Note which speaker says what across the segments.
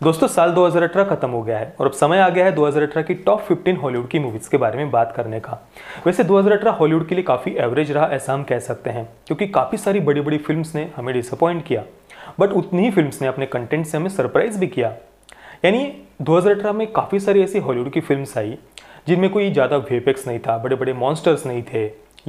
Speaker 1: दोस्तों साल 2018 खत्म हो गया है और अब समय आ गया है 2018 की टॉप 15 हॉलीवुड की मूवीज़ के बारे में बात करने का। वैसे 2018 हॉलीवुड के लिए काफ़ी एवरेज रहा ऐसा हम कह सकते हैं, क्योंकि काफ़ी सारी बड़ी बड़ी फिल्म्स ने हमें डिसअपॉइंट किया, बट उतनी ही फिल्म्स ने अपने कंटेंट से हमें सरप्राइज भी किया। यानी 2018 में काफ़ी सारी ऐसी हॉलीवुड की फिल्म्स आई जिनमें कोई ज़्यादा वीएफएक्स नहीं था, बड़े बड़े मॉन्स्टर्स नहीं थे,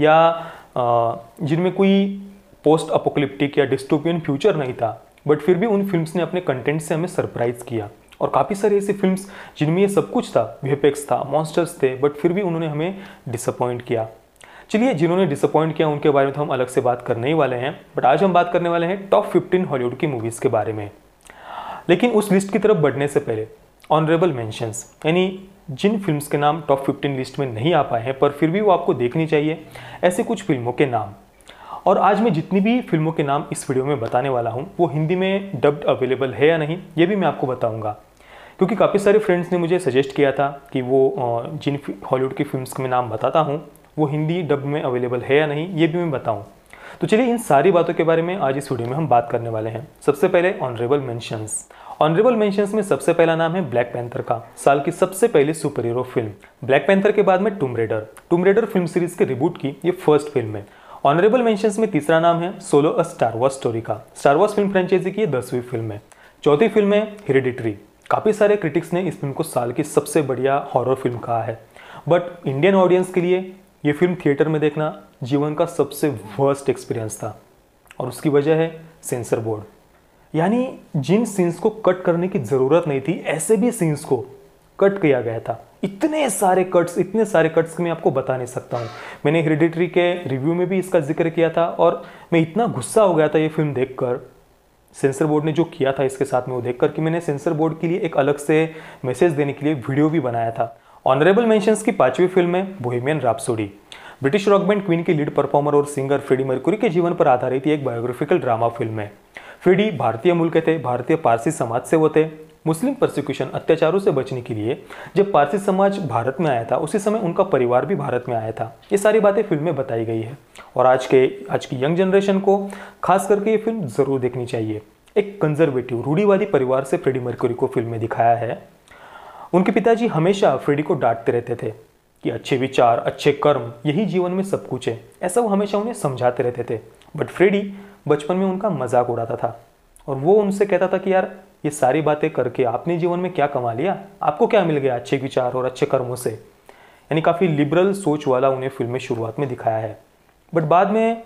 Speaker 1: या जिनमें कोई पोस्ट अपोकलिप्टिक या डिस्टोपियन फ्यूचर नहीं था, बट फिर भी उन फिल्म्स ने अपने कंटेंट से हमें सरप्राइज किया। और काफ़ी सारी ऐसी फिल्म्स जिनमें ये सब कुछ था, वीएफएक्स था, मॉन्स्टर्स थे, बट फिर भी उन्होंने हमें डिसअपॉइंट किया। चलिए, जिन्होंने डिसअपॉइंट किया उनके बारे में तो हम अलग से बात करने ही वाले हैं, बट आज हम बात करने वाले हैं टॉप 15 हॉलीवुड की मूवीज़ के बारे में। लेकिन उस लिस्ट की तरफ बढ़ने से पहले ऑनरेबल मेंशंस, यानी जिन फिल्म्स के नाम टॉप 15 लिस्ट में नहीं आ पाए हैं पर फिर भी वो आपको देखनी चाहिए, ऐसे कुछ फिल्मों के नाम। और आज मैं जितनी भी फिल्मों के नाम इस वीडियो में बताने वाला हूँ वो हिंदी में डब्ड अवेलेबल है या नहीं, ये भी मैं आपको बताऊँगा, क्योंकि काफ़ी सारे फ्रेंड्स ने मुझे सजेस्ट किया था कि वो जिन हॉलीवुड की फिल्म्स के मैं नाम बताता हूँ वो हिंदी डब में अवेलेबल है या नहीं, ये भी मैं बताऊँ। तो चलिए, इन सारी बातों के बारे में आज इस वीडियो में हम बात करने वाले हैं। सबसे पहले ऑनरेबल मेंशंस। ऑनरेबल मेंशंस में सबसे पहला नाम है ब्लैक पैंथर का, साल की सबसे पहली super hero film. Black Panther के बाद में टूम रेडर फिल्म सीरीज के रिबूट की ये फर्स्ट फिल्म है। ऑनरेबल मेंशंस में तीसरा नाम है Solo a Star Wars story का, स्टार वॉर्स फिल्म फ्रेंचाइजी की 10वीं फिल्म है। चौथी फिल्म है हेरिडिटरी। काफ़ी सारे क्रिटिक्स ने इस फिल्म को साल की सबसे बढ़िया हॉरर फिल्म कहा है, बट इंडियन ऑडियंस के लिए ये फिल्म थिएटर में देखना जीवन का सबसे वर्स्ट एक्सपीरियंस था, और उसकी वजह है सेंसर बोर्ड। यानी जिन सीन्स को कट करने की ज़रूरत नहीं थी, ऐसे भी सीन्स को कट किया गया था। इतने सारे कट्स कि मैं आपको बता नहीं सकता हूँ। मैंने हेरिडिटरी के रिव्यू में भी इसका जिक्र किया था, और मैं इतना गुस्सा हो गया था ये फिल्म देखकर, सेंसर बोर्ड ने जो किया था इसके साथ में वो देखकर, कि मैंने सेंसर बोर्ड के लिए एक अलग से मैसेज देने के लिए वीडियो भी बनाया था। ऑनरेबल मेंशंस की 5वीं फिल्म है Bohemian Rhapsody. British rock band Queen के लीड परफॉर्मर और सिंगर फ्रेडी मर्क्यूरी के जीवन पर आधारित एक बायोग्राफिकल ड्रामा फिल्म है। फ्रेडी भारतीय मूल के थे, भारतीय पारसी समाज से वो थे। मुस्लिम परसिक्यूशन अत्याचारों से बचने के लिए जब पारसी समाज भारत में आया था, उसी समय उनका परिवार भी भारत में आया था। ये सारी बातें फिल्म में बताई गई है, और आज की यंग जनरेशन को खास करके ये फिल्म ज़रूर देखनी चाहिए। एक कंजर्वेटिव रूढ़िवादी परिवार से फ्रेडी मर्क्यूरी को फिल्म में दिखाया है। उनके पिताजी हमेशा फ्रेडी को डांटते रहते थे कि अच्छे विचार, अच्छे कर्म, यही जीवन में सब कुछ है, ऐसा वो हमेशा उन्हें समझाते रहते थे। बट फ्रेडी बचपन में उनका मजाक उड़ाता था, और वो उनसे कहता था कि यार, ये सारी बातें करके आपने जीवन में क्या कमा लिया, आपको क्या मिल गया अच्छे विचार और अच्छे कर्मों से। यानी काफ़ी लिबरल सोच वाला उन्हें फिल्म में शुरुआत में दिखाया है, बट बाद में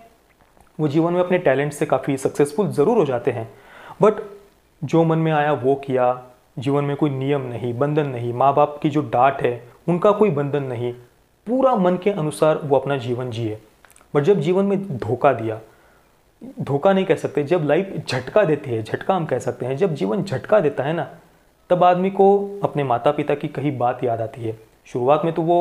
Speaker 1: वो जीवन में अपने टैलेंट से काफ़ी सक्सेसफुल ज़रूर हो जाते हैं। बट जो मन में आया वो किया, जीवन में कोई नियम नहीं, बंधन नहीं, माँ बाप की जो डांट है उनका कोई बंधन नहीं, पूरा मन के अनुसार वो अपना जीवन जिए। बट जब जीवन में धोखा दिया, धोखा नहीं कह सकते, जब लाइफ झटका देती है, झटका हम कह सकते हैं, जब जीवन झटका देता है ना, तब आदमी को अपने माता पिता की कही बात याद आती है। शुरुआत में तो वो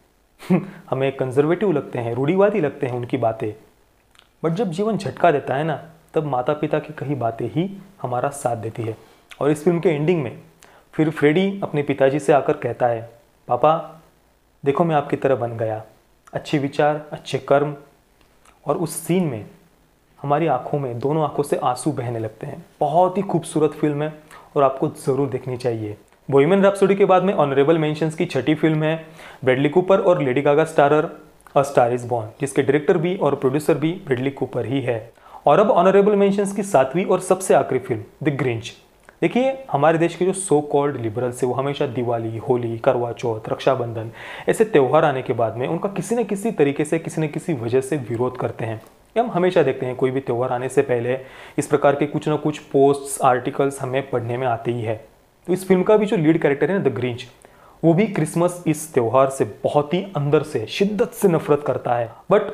Speaker 1: हमें कंजर्वेटिव लगते हैं, रूढ़िवादी लगते हैं उनकी बातें, बट जब जीवन झटका देता है ना, तब माता पिता की कही बातें ही हमारा साथ देती है। और इस फिल्म के एंडिंग में फिर फ्रेडी अपने पिताजी से आकर कहता है, पापा देखो मैं आपकी तरह बन गया, अच्छे विचार, अच्छे कर्म। और उस सीन में हमारी आंखों में, दोनों आंखों से आंसू बहने लगते हैं। बहुत ही खूबसूरत फिल्म है और आपको ज़रूर देखनी चाहिए। बोहेमियन रैप्सोडी के बाद में ऑनरेबल मेंशंस की 6ठी फिल्म है ब्रैडली कूपर और Lady Gaga starrer a star is born, जिसके डायरेक्टर भी और प्रोड्यूसर भी ब्रैडली कूपर ही है। और अब ऑनरेबल मेंशंस की 7वीं और सबसे आखिरी फिल्म द ग्रिंच। देखिए, हमारे देश के जो सो कॉल्ड लिबरल्स है वो हमेशा दिवाली, होली, करवा चौथ, रक्षाबंधन ऐसे त्यौहार आने के बाद में उनका किसी न किसी तरीके से, किसी न किसी वजह से विरोध करते हैं। हम हमेशा देखते हैं कोई भी त्यौहार आने से पहले इस प्रकार के कुछ ना कुछ पोस्ट्स, आर्टिकल्स हमें पढ़ने में आते ही है। तो इस फिल्म का भी जो लीड कैरेक्टर है ना, द ग्रिंच, वो भी क्रिसमस इस त्यौहार से बहुत ही अंदर से, शिद्दत से नफरत करता है।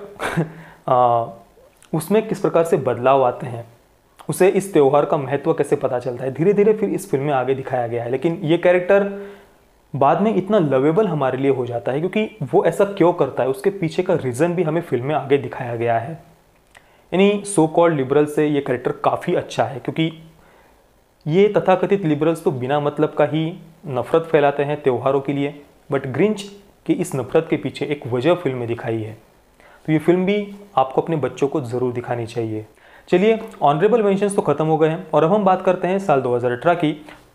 Speaker 1: बट उसमें किस प्रकार से बदलाव आते हैं, उसे इस त्यौहार का महत्व कैसे पता चलता है, धीरे धीरे फिर इस फिल्म में आगे दिखाया गया है। लेकिन ये कैरेक्टर बाद में इतना लवेबल हमारे लिए हो जाता है, क्योंकि वो ऐसा क्यों करता है, उसके पीछे का रीज़न भी हमें फिल्म में आगे दिखाया गया है। यानी सो कॉल्ड लिबरल से ये कैरेक्टर काफ़ी अच्छा है, क्योंकि ये तथाकथित लिबरल्स तो बिना मतलब का ही नफरत फैलाते हैं त्योहारों के लिए, बट ग्रिंच की इस नफरत के पीछे एक वजह फिल्म में दिखाई है। तो ये फिल्म भी आपको अपने बच्चों को ज़रूर दिखानी चाहिए। चलिए, ऑनरेबल मेंशंस तो खत्म हो गए हैं और अब हम बात करते हैं साल 2018 की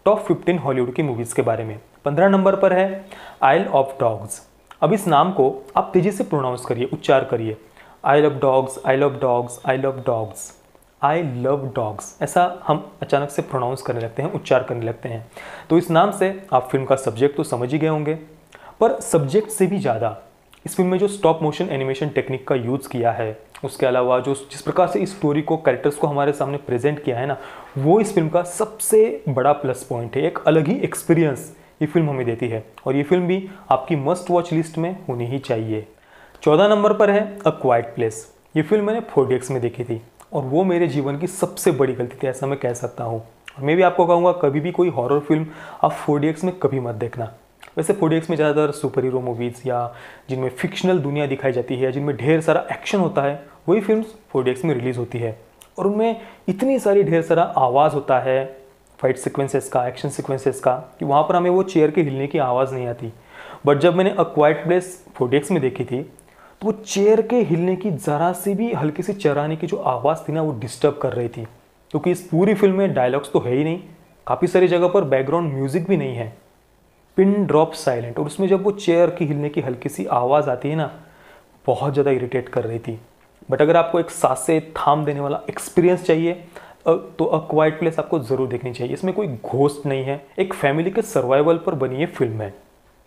Speaker 1: टॉप 15 हॉलीवुड की मूवीज़ के बारे में। 15 नंबर पर है आइल ऑफ डॉग्स। अब इस नाम को आप तेज़ी से प्रोनाउंस करिए, उच्चार करिए। I love dogs, I love dogs, I love dogs, I love dogs, ऐसा हम अचानक से प्रोनाउंस करने लगते हैं, उच्चार करने लगते हैं। तो इस नाम से आप फिल्म का सब्जेक्ट तो समझ ही गए होंगे, पर सब्जेक्ट से भी ज़्यादा इस फिल्म में जो स्टॉप मोशन एनिमेशन टेक्निक का यूज़ किया है, उसके अलावा जो जिस प्रकार से इस स्टोरी को, कैरेक्टर्स को हमारे सामने प्रेजेंट किया है ना, वो इस फिल्म का सबसे बड़ा प्लस पॉइंट है। एक अलग ही एक्सपीरियंस ये फिल्म हमें देती है और ये फिल्म भी आपकी मस्ट वॉच लिस्ट में होनी ही चाहिए। 14 नंबर पर है अ क्वाइट प्लेस। ये फिल्म मैंने 4DX में देखी थी और वो मेरे जीवन की सबसे बड़ी गलती थी, ऐसा मैं कह सकता हूँ। और मैं भी आपको कहूँगा कभी भी कोई हॉरर फिल्म आप 4DX में कभी मत देखना। वैसे 4DX में ज़्यादातर सुपर हीरो मूवीज़ या जिनमें फिक्शनल दुनिया दिखाई जाती है, जिनमें ढेर सारा एक्शन होता है, वही फिल्म्स 4DX में रिलीज़ होती है और उनमें इतनी सारी ढेर सारा आवाज़ होता है, फाइट सीक्वेंसेस का, एक्शन सीक्वेंसेस का, कि वहाँ पर हमें वो चेयर के हिलने की आवाज़ नहीं आती। बट जब मैंने अ क्वाइट प्लेस 4DX में देखी थी तो वो चेयर के हिलने की ज़रा सी भी हल्की सी चराने की जो आवाज़ थी ना, वो डिस्टर्ब कर रही थी। क्योंकि इस पूरी फिल्म में डायलॉग्स तो है ही नहीं, काफ़ी सारी जगह पर बैकग्राउंड म्यूजिक भी नहीं है, पिन ड्रॉप साइलेंट। और उसमें जब वो चेयर की हिलने की हल्की सी आवाज़ आती है ना, बहुत ज़्यादा इरिटेट कर रही थी। बट अगर आपको एक सांस से थाम देने वाला एक्सपीरियंस चाहिए तो अ क्वाइट प्लेस आपको ज़रूर देखनी चाहिए। इसमें कोई घोस्ट नहीं है, एक फैमिली के सर्वाइवल पर बनी ये फिल्म है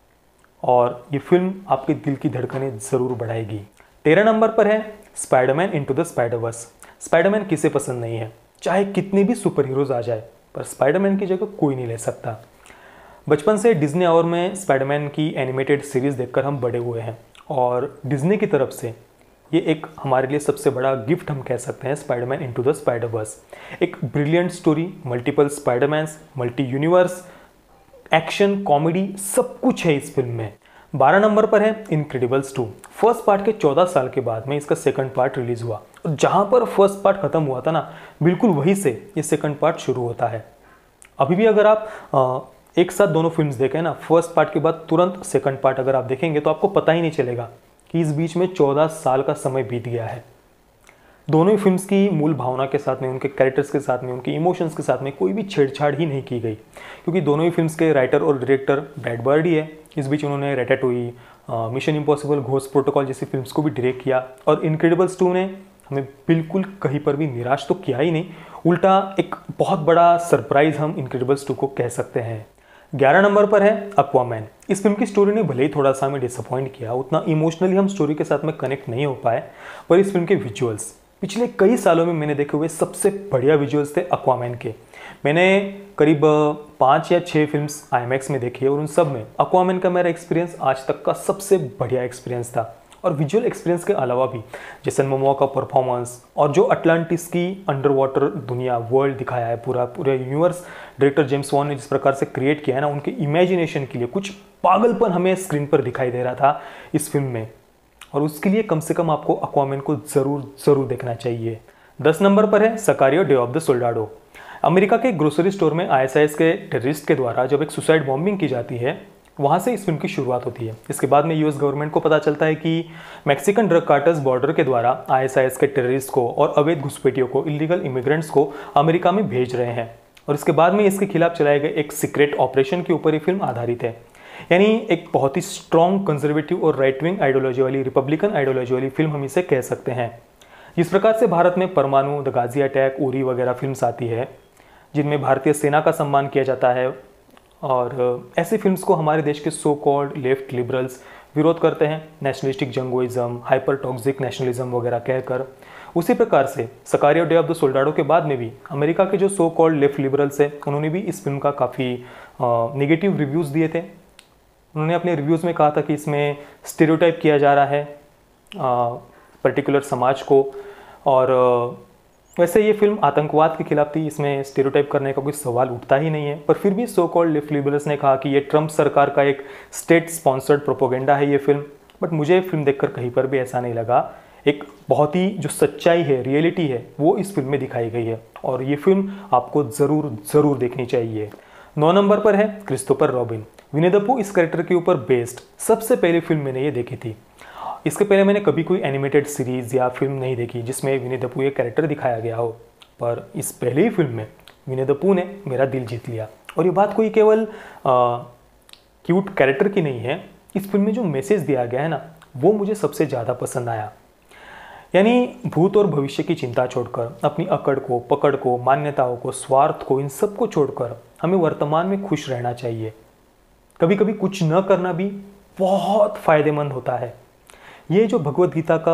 Speaker 1: और ये फिल्म आपके दिल की धड़कनें ज़रूर बढ़ाएगी। 13 नंबर पर है Spiderman into the Spiderverse. Spiderman किसे पसंद नहीं है, चाहे कितने भी सुपर हीरोज़ आ जाए, पर स्पाइडरमैन की जगह कोई नहीं ले सकता। बचपन से डिज्नी आवर में स्पाइडरमैन की एनिमेटेड सीरीज़ देखकर हम बड़े हुए हैं और डिज्नी की तरफ से ये एक हमारे लिए सबसे बड़ा गिफ्ट हम कह सकते हैं, स्पाइडरमैन इनटू द स्पाइडरवर्स। एक brilliant story, multiple Spidermans, multi universe, action, comedy, सब कुछ है इस फिल्म में। 12 नंबर पर है इनक्रेडिबल्स 2। फर्स्ट पार्ट के 14 साल के बाद में इसका सेकंड पार्ट रिलीज हुआ और जहां पर फर्स्ट पार्ट खत्म हुआ था ना, बिल्कुल वहीं से ये सेकंड पार्ट शुरू होता है। अभी भी अगर आप एक साथ दोनों फिल्म्स देखें ना, फर्स्ट पार्ट के बाद तुरंत सेकंड पार्ट अगर आप देखेंगे तो आपको पता ही नहीं चलेगा कि इस बीच में 14 साल का समय बीत गया है। दोनों ही फिल्म्स की मूल भावना के साथ में, उनके कैरेक्टर्स के साथ में, उनके इमोशंस के साथ में कोई भी छेड़छाड़ ही नहीं की गई, क्योंकि दोनों ही फिल्म्स के राइटर और डायरेक्टर ब्रैड बर्ड ही है। इस बीच उन्होंने Ratatouille, mission impossible, ghost protocol जैसी फिल्म्स को भी डायरेक्ट किया और इनक्रेडिबल्स 2 ने हमें बिल्कुल कहीं पर भी निराश तो किया ही नहीं, उल्टा एक बहुत बड़ा सरप्राइज हम इनक्रेडिबल्स 2 को कह सकते हैं। 11 नंबर पर है एक्वामैन। इस फिल्म की स्टोरी ने भले ही थोड़ा सा हमें डिसअपॉइंट किया, उतना इमोशनली हम स्टोरी के साथ में कनेक्ट नहीं हो पाए, पर इस फिल्म के विजुअल्स पिछले कई सालों में मैंने देखे हुए सबसे बढ़िया विजुअल्स थे एक्वामैन के। मैंने करीब 5 या 6 फिल्म्स IMAX में देखी है और उन सब में एक्वामैन का मेरा एक्सपीरियंस आज तक का सबसे बढ़िया एक्सपीरियंस था। और विजुअल एक्सपीरियंस के अलावा भी जेसन मोमोआ का परफॉर्मेंस और जो अटलांटिस की अंडर वाटर दुनिया, वर्ल्ड दिखाया है, पूरा यूनिवर्स डायरेक्टर जेम्स वॉन ने जिस प्रकार से क्रिएट किया है ना, उनके इमेजिनेशन के लिए कुछ पागलपन हमें स्क्रीन पर दिखाई दे रहा था इस फिल्म में, और उसके लिए कम से कम आपको एक्वामैन को ज़रूर देखना चाहिए। 10 नंबर पर है Sicario day of the Soldado. America के ग्रोसरी स्टोर में ISIS के टेररिस्ट के द्वारा जब एक सुसाइड बॉम्बिंग की जाती है, वहाँ से इस फिल्म की शुरुआत होती है। इसके बाद में US गवर्नमेंट को पता चलता है कि मैक्सिकन ड्रग कार्टर्स बॉर्डर के द्वारा ISIS के टेररिस्ट को और अवैध घुसपैठियों को, इलीगल इमिग्रेंट्स को अमेरिका में भेज रहे हैं, और इसके बाद में इसके खिलाफ चलाए गए एक सीक्रेट ऑपरेशन के ऊपर ये फिल्म आधारित है। यानी एक बहुत ही स्ट्रॉन्ग कंजर्वेटिव और राइट विंग आइडियोलॉजी वाली, रिपब्लिकन आइडियोलॉजी वाली फिल्म हम इसे कह सकते हैं। जिस प्रकार से भारत में परमाणु, द गाजी अटैक, उरी वगैरह फिल्म्स आती है जिनमें भारतीय सेना का सम्मान किया जाता है, और ऐसी फिल्म्स को हमारे देश के सो कॉल्ड लेफ्ट लिबरल्स विरोध करते हैं, nationalistic jingoism, hyper toxic nationalism वगैरह कहकर। उसी प्रकार से Sicario day of the Soldado के बाद में भी अमेरिका के जो सो कॉल्ड लेफ्ट लिबरल्स हैं, उन्होंने भी इस फिल्म का काफ़ी नेगेटिव रिव्यूज़ दिए थे। उन्होंने अपने रिव्यूज़ में कहा था कि इसमें स्टेरियोटाइप किया जा रहा है पर्टिकुलर समाज को, और वैसे ये फिल्म आतंकवाद के खिलाफ थी, इसमें स्टेरियोटाइप करने का कोई सवाल उठता ही नहीं है। पर फिर भी सो कॉल्ड लेफ्ट लिबरल्स ने कहा कि ये ट्रंप सरकार का एक स्टेट स्पॉन्सर्ड प्रोपोगेंडा है ये फिल्म। बट मुझे फिल्म देखकर कहीं पर भी ऐसा नहीं लगा। एक बहुत ही जो सच्चाई है, रियलिटी है, वो इस फिल्म में दिखाई गई है, और ये फिल्म आपको ज़रूर देखनी चाहिए। 9 नंबर पर है क्रिस्टोफर रॉबिन। विनी द पू इस कैरेक्टर के ऊपर बेस्ड सबसे पहली फिल्म मैंने ये देखी थी। इसके पहले मैंने कभी कोई एनिमेटेड सीरीज़ या फिल्म नहीं देखी जिसमें विनी द पू ये कैरेक्टर दिखाया गया हो, पर इस पहली ही फिल्म में विनी द पू ने मेरा दिल जीत लिया और ये बात कोई केवल क्यूट कैरेक्टर की नहीं है, इस फिल्म में जो मैसेज दिया गया है ना, वो मुझे सबसे ज़्यादा पसंद आया। यानी भूत और भविष्य की चिंता छोड़कर, अपनी अकड़ को, पकड़ को, मान्यताओं को, स्वार्थ को, इन सब को छोड़कर हमें वर्तमान में खुश रहना चाहिए। कभी कभी कुछ न करना भी बहुत फायदेमंद होता है। ये जो भगवत गीता का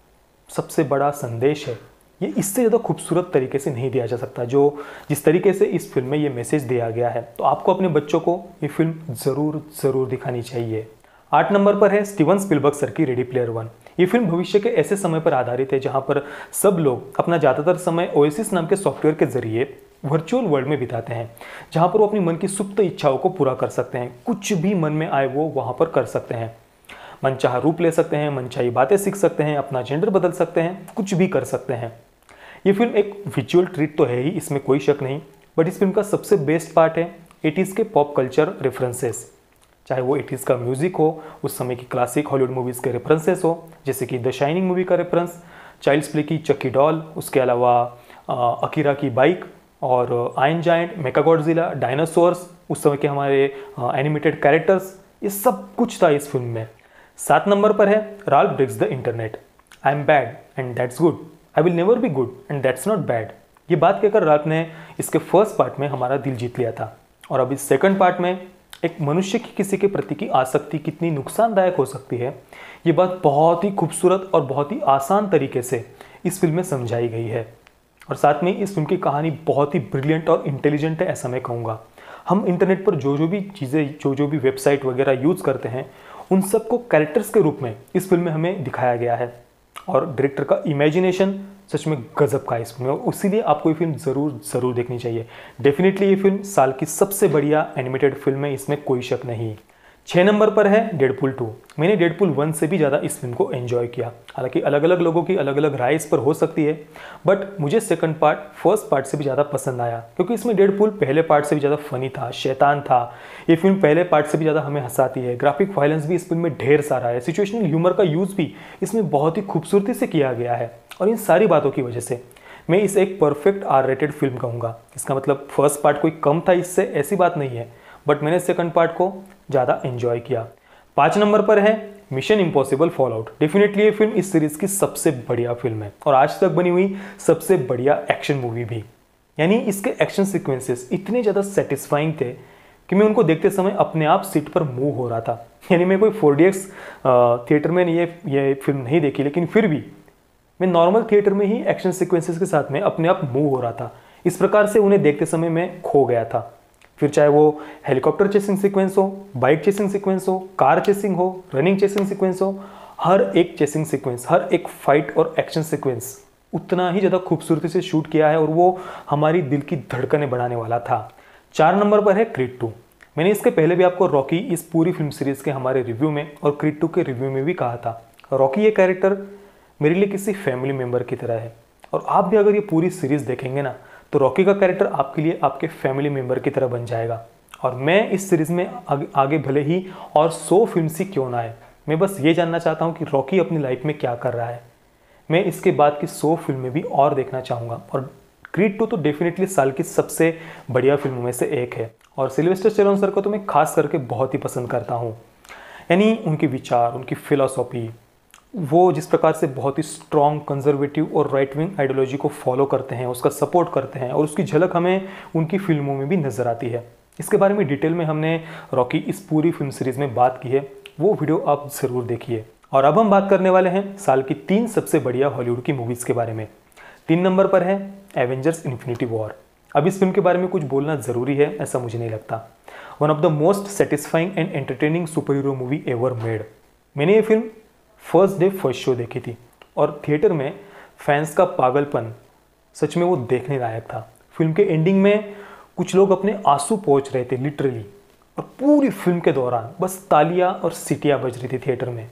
Speaker 1: सबसे बड़ा संदेश है, ये इससे ज़्यादा खूबसूरत तरीके से नहीं दिया जा सकता जो जिस तरीके से इस फिल्म में ये मैसेज दिया गया है। तो आपको अपने बच्चों को ये फिल्म ज़रूर दिखानी चाहिए। 8 नंबर पर है स्टीवन स्पिलबर्ग सर की रेडी प्लेयर वन। ये फिल्म भविष्य के ऐसे समय पर आधारित है जहां पर सब लोग अपना ज़्यादातर समय ओएसिस नाम के सॉफ्टवेयर के जरिए वर्चुअल वर्ल्ड में बिताते हैं, जहां पर वो अपनी मन की सुप्त इच्छाओं को पूरा कर सकते हैं। कुछ भी मन में आए वो वहां पर कर सकते हैं, मनचाहा रूप ले सकते हैं, मनचाही बातें सीख सकते हैं, अपना जेंडर बदल सकते हैं, कुछ भी कर सकते हैं। ये फिल्म एक विजुअल ट्रीट तो है ही, इसमें कोई शक नहीं, बट इस फिल्म का सबसे बेस्ट पार्ट है 80s के पॉप कल्चर रेफरेंसेस। चाहे वो 80s का म्यूजिक हो, उस समय की क्लासिक हॉलीवुड मूवीज़ के रेफरेंसेस हो, जैसे कि द शाइनिंग मूवी का रेफरेंस, चाइल्ड्स प्ले की चक्की डॉल, उसके अलावा अकीरा की बाइक और आयरन जायंट, मेकागॉडजिला, डायनासोर्स, उस समय के हमारे एनिमेटेड कैरेक्टर्स, ये सब कुछ था इस फिल्म में। 7 नंबर पर है Ralph breaks the internet. I am bad and that's good, I will never be good and that's not bad. ये बात कहकर राल्फ ने इसके फर्स्ट पार्ट में हमारा दिल जीत लिया था, और अब इस सेकंड पार्ट में एक मनुष्य की किसी के प्रति की आसक्ति कितनी नुकसानदायक हो सकती है, ये बात बहुत ही खूबसूरत और बहुत ही आसान तरीके से इस फिल्म में समझाई गई है। और साथ में इस फिल्म की कहानी बहुत ही ब्रिलियंट और इंटेलिजेंट है, ऐसा मैं कहूँगा। हम इंटरनेट पर जो भी चीज़ें, जो भी वेबसाइट वगैरह यूज़ करते हैं, उन सबको कैरेक्टर्स के रूप में इस फिल्म में हमें दिखाया गया है। और डायरेक्टर का इमेजिनेशन सच में गजब का है इस फिल्म में, और इसीलिए आपको ये फिल्म ज़रूर देखनी चाहिए। डेफिनेटली ये फिल्म साल की सबसे बढ़िया एनिमेटेड फिल्म है, इसमें कोई शक नहीं। 6 नंबर पर है डेडपूल 2। मैंने डेडपूल 1 से भी ज़्यादा इस फिल्म को एंजॉय किया। हालांकि अलग अलग लोगों की अलग अलग राय इस पर हो सकती है, बट मुझे सेकंड पार्ट फर्स्ट पार्ट से भी ज़्यादा पसंद आया, क्योंकि इसमें डेडपूल पहले पार्ट से भी ज़्यादा फनी था, शैतान था। ये फिल्म पहले पार्ट से भी ज़्यादा हमें हंसाती है। ग्राफिक वायलेंस भी इस फिल्म में ढेर सारा है। सिचुएशनल ह्यूमर का यूज़ भी इसमें बहुत ही खूबसूरती से किया गया है, और इन सारी बातों की वजह से मैं इसे एक परफेक्ट R-रेटेड फिल्म कहूँगा। इसका मतलब फर्स्ट पार्ट कोई कम था इससे, ऐसी बात नहीं है, बट मैंने सेकंड पार्ट को ज़्यादा एंजॉय किया। 5 नंबर पर है मिशन इम्पॉसिबल फॉलआउट। डेफिनेटली ये फिल्म इस सीरीज़ की सबसे बढ़िया फिल्म है, और आज तक बनी हुई सबसे बढ़िया एक्शन मूवी भी। यानी इसके एक्शन सीक्वेंसेस इतने ज़्यादा सेटिस्फाइंग थे कि मैं उनको देखते समय अपने आप सीट पर मूव हो रहा था। यानी मैं कोई 4DX थिएटर में ये फिल्म नहीं देखी, लेकिन फिर भी मैं नॉर्मल थिएटर में ही एक्शन सीक्वेंसेस के साथ में अपने आप मूव हो रहा था। इस प्रकार से उन्हें देखते समय मैं खो गया था। फिर चाहे वो हेलीकॉप्टर चेसिंग सीक्वेंस हो, बाइक चेसिंग सीक्वेंस हो, कार चेसिंग हो, रनिंग चेसिंग सीक्वेंस हो, हर एक चेसिंग सीक्वेंस, हर एक फाइट और एक्शन सीक्वेंस उतना ही ज़्यादा खूबसूरती से शूट किया है, और वो हमारी दिल की धड़कनें बढ़ाने वाला था। 4 नंबर पर है क्रीड 2। मैंने इसके पहले भी आपको रॉकी इस पूरी फिल्म सीरीज़ के हमारे रिव्यू में और क्रीड 2 के रिव्यू में भी कहा था। रॉकी ये कैरेक्टर मेरे लिए किसी फैमिली मेम्बर की तरह है, और आप भी अगर ये पूरी सीरीज़ देखेंगे ना, तो रॉकी का कैरेक्टर आपके लिए आपके फैमिली मेम्बर की तरह बन जाएगा। और मैं इस सीरीज़ में आगे भले ही और 100 फिल्म ही क्यों ना आए, मैं बस ये जानना चाहता हूँ कि रॉकी अपनी लाइफ में क्या कर रहा है। मैं इसके बाद की 100 फिल्में भी और देखना चाहूँगा, और क्रीड 2 तो डेफिनेटली साल की सबसे बढ़िया फिल्मों में से एक है। और सिल्वेस्टर स्टेलोन सर को तो मैं खास करके बहुत ही पसंद करता हूँ। यानी उनके विचार, उनकी फिलॉसफी, वो जिस प्रकार से बहुत ही स्ट्रॉन्ग कंजर्वेटिव और राइट विंग आइडियोलॉजी को फॉलो करते हैं, उसका सपोर्ट करते हैं, और उसकी झलक हमें उनकी फिल्मों में भी नज़र आती है। इसके बारे में डिटेल में हमने रॉकी इस पूरी फिल्म सीरीज़ में बात की है, वो वीडियो आप ज़रूर देखिए। और अब हम बात करने वाले हैं साल की 3 सबसे बढ़िया हॉलीवुड की मूवीज़ के बारे में। 3 नंबर पर है एवेंजर्स इन्फिनिटी वॉर। अब इस फिल्म के बारे में कुछ बोलना ज़रूरी है, ऐसा मुझे नहीं लगता। One of the most satisfying and entertaining super hero movie ever made. मैंने ये film first day first show देखी थी, और थिएटर में फैंस का पागलपन सच में वो देखने लायक था। फिल्म के एंडिंग में कुछ लोग अपने आंसू पोंछ रहे थे लिटरली, और पूरी फिल्म के दौरान बस तालियां और सीटियां बज रही थी थिएटर में।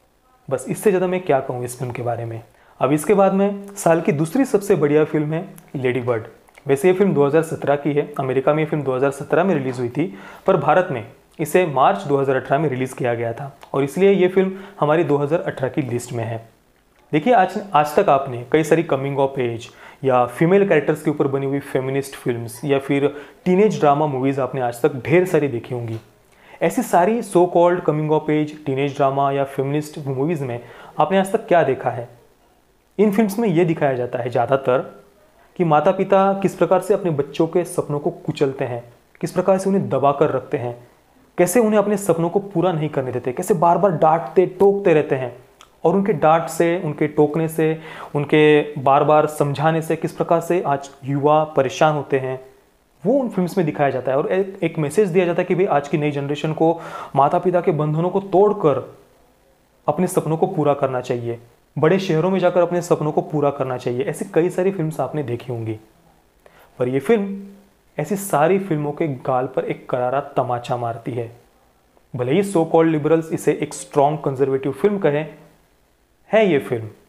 Speaker 1: बस इससे ज़्यादा मैं क्या कहूँ इस फिल्म के बारे में। अब इसके बाद में साल की दूसरी सबसे बढ़िया फिल्म है लेडी बर्ड। वैसे ये फिल्म 2017 की है। अमेरिका में ये फिल्म 2017 में रिलीज़ हुई थी, पर भारत में इसे मार्च 2018 में रिलीज़ किया गया था, और इसलिए ये फिल्म हमारी 2018 की लिस्ट में है। देखिए आज तक आपने कई सारी कमिंग ऑफ एज या फीमेल कैरेक्टर्स के ऊपर बनी हुई फेमिनिस्ट फिल्म्स या फिर टीनेज ड्रामा मूवीज़ आपने आज तक ढेर सारी देखी होंगी। ऐसी सारी so called coming of age, teenage drama या फेमिनिस्ट मूवीज़ में आपने आज तक क्या देखा है? इन फिल्म्स में ये दिखाया जाता है ज़्यादातर कि माता पिता किस प्रकार से अपने बच्चों के सपनों को कुचलते हैं, किस प्रकार से उन्हें दबा कर रखते हैं, कैसे उन्हें अपने सपनों को पूरा नहीं करने देते, कैसे बार बार डांटते टोकते रहते हैं और उनके डांट से, उनके टोकने से, उनके बार बार समझाने से किस प्रकार से आज युवा परेशान होते हैं, वो उन फिल्म्स में दिखाया जाता है। और एक मैसेज दिया जाता है कि भाई आज की नई जनरेशन को माता पिता के बंधनों को तोड़कर अपने सपनों को पूरा करना चाहिए, बड़े शहरों में जाकर अपने सपनों को पूरा करना चाहिए। ऐसी कई सारी फिल्म्स आपने देखी होंगी, पर यह फिल्म ऐसी सारी फिल्मों के गाल पर एक करारा तमाचा मारती है। भले ही सो कॉल्ड लिबरल्स इसे एक स्ट्रॉन्ग कंजर्वेटिव फिल्म कहें, है ये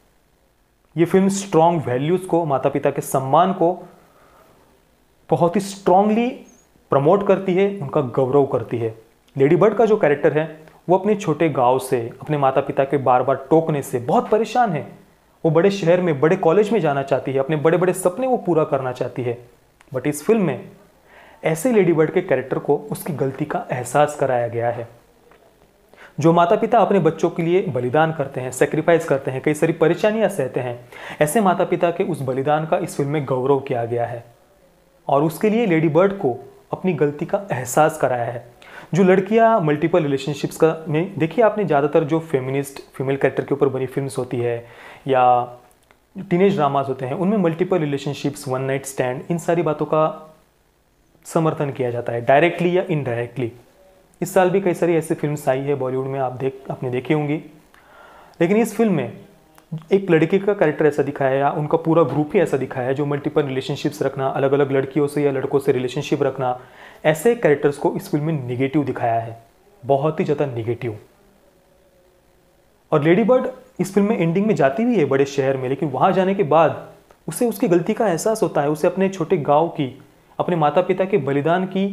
Speaker 1: फिल्म स्ट्रॉन्ग वैल्यूज को, माता पिता के सम्मान को बहुत ही स्ट्रांगली प्रमोट करती है, उनका गौरव करती है। लेडी बर्ड का जो कैरेक्टर है वो अपने छोटे गांव से, अपने माता पिता के बार बार टोकने से बहुत परेशान है। वो बड़े शहर में, बड़े कॉलेज में जाना चाहती है, अपने बड़े बड़े सपने वो पूरा करना चाहती है। बट इस फिल्म में ऐसे लेडी बर्ड के कैरेक्टर को उसकी गलती का एहसास कराया गया है। जो माता पिता अपने बच्चों के लिए बलिदान करते हैं, सेक्रीफाइस करते हैं, कई सारी परेशानियां सहते हैं, ऐसे माता पिता के उस बलिदान का इस फिल्म में गौरव किया गया है और उसके लिए लेडी बर्ड को अपनी गलती का एहसास कराया है। जो लड़कियां मल्टीपल रिलेशनशिप्स का में देखिए, आपने ज़्यादातर जो फेमिनिस्ट फीमेल कैरेक्टर के ऊपर बनी फिल्म्स होती है या टीनेज ड्रामाज होते हैं, उनमें multiple relationships, one night stand, इन सारी बातों का समर्थन किया जाता है, डायरेक्टली या इनडायरेक्टली। इस साल भी कई सारी ऐसी फिल्म्स आई है बॉलीवुड में, आपने देखी होंगी। लेकिन इस फिल्म में एक लड़के का कैरेक्टर ऐसा दिखाया या उनका पूरा ग्रुप ही ऐसा दिखाया है जो मल्टीपल रिलेशनशिप्स रखना, अलग अलग लड़कियों से या लड़कों से रिलेशनशिप रखना, ऐसे कैरेक्टर्स को इस फिल्म में निगेटिव दिखाया है, बहुत ही ज़्यादा निगेटिव। और लेडी बर्ड इस फिल्म में एंडिंग में जाती भी है बड़े शहर में, लेकिन वहाँ जाने के बाद उसे उसकी गलती का एहसास होता है। उसे अपने छोटे गाँव की, अपने माता पिता के बलिदान की,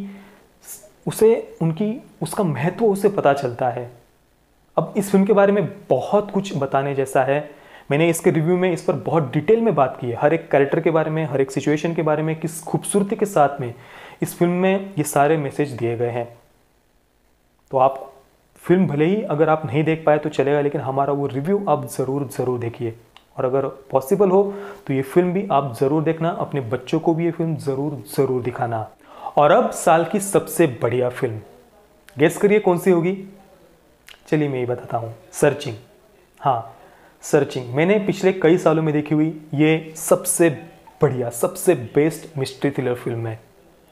Speaker 1: उसका महत्व उसे पता चलता है। अब इस फिल्म के बारे में बहुत कुछ बताने जैसा है। मैंने इसके रिव्यू में इस पर बहुत डिटेल में बात की है, हर एक कैरेक्टर के बारे में, हर एक सिचुएशन के बारे में, किस खूबसूरती के साथ में इस फिल्म में ये सारे मैसेज दिए गए हैं। तो आप फिल्म भले ही अगर आप नहीं देख पाए तो चलेगा, लेकिन हमारा वो रिव्यू आप ज़रूर देखिए। और अगर पॉसिबल हो तो ये फिल्म भी आप ज़रूर देखना, अपने बच्चों को भी ये फिल्म ज़रूर दिखाना। और अब साल की सबसे बढ़िया फिल्म, गेस करिए कौन सी होगी? चलिए मैं ये बताता हूँ, सर्चिंग। हाँ, सर्चिंग मैंने पिछले कई सालों में देखी हुई ये सबसे बढ़िया, सबसे बेस्ट मिस्ट्री थ्रिलर फिल्म है।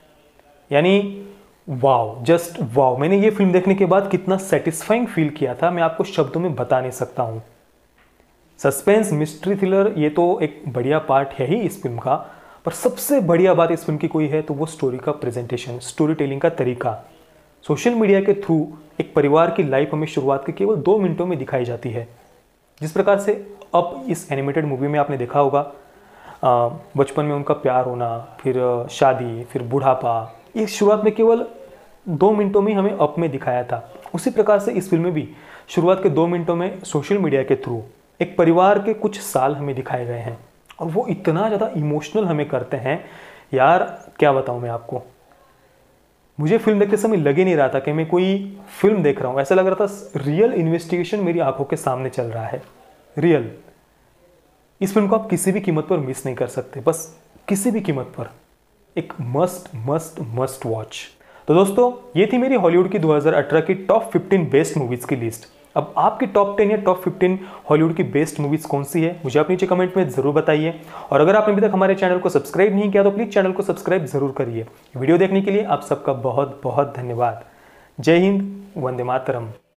Speaker 1: यानी वाव, जस्ट वाव। मैंने ये फिल्म देखने के बाद कितना सेटिस्फाइंग फील किया था, मैं आपको शब्दों में बता नहीं सकता हूँ। सस्पेंस, मिस्ट्री थ्रिलर, ये तो एक बढ़िया पार्ट है ही इस फिल्म का, पर सबसे बढ़िया बात इस फिल्म की कोई है तो वो स्टोरी का प्रेजेंटेशन, स्टोरी टेलिंग का तरीका। सोशल मीडिया के थ्रू एक परिवार की लाइफ हमें शुरुआत के केवल 2 मिनटों में दिखाई जाती है। जिस प्रकार से अब इस एनिमेटेड मूवी में आपने देखा होगा, बचपन में उनका प्यार होना, फिर शादी, फिर बुढ़ापा, ये शुरुआत में केवल 2 मिनटों में हमें अप में दिखाया था। उसी प्रकार से इस फिल्म में भी शुरुआत के 2 मिनटों में सोशल मीडिया के थ्रू एक परिवार के कुछ साल हमें दिखाए गए हैं और वो इतना ज़्यादा इमोशनल हमें करते हैं यार, क्या बताऊँ मैं आपको। मुझे फिल्म देखते समय लग ही नहीं रहा था कि मैं कोई फिल्म देख रहा हूँ, ऐसा लग रहा था रियल इन्वेस्टिगेशन मेरी आंखों के सामने चल रहा है, रियल। इस फिल्म को आप किसी भी कीमत पर मिस नहीं कर सकते, बस किसी भी कीमत पर एक मस्ट वॉच। तो दोस्तों, ये थी मेरी हॉलीवुड की 2018 की टॉप 15 बेस्ट मूवीज़ की लिस्ट। अब आपकी टॉप 10 या टॉप 15 हॉलीवुड की बेस्ट मूवीज़ कौन सी है, मुझे आप नीचे कमेंट में ज़रूर बताइए। और अगर आपने अभी तक हमारे चैनल को सब्सक्राइब नहीं किया तो प्लीज़ चैनल को सब्सक्राइब ज़रूर करिए। वीडियो देखने के लिए आप सबका बहुत बहुत धन्यवाद। जय हिंद, वंदे मातरम।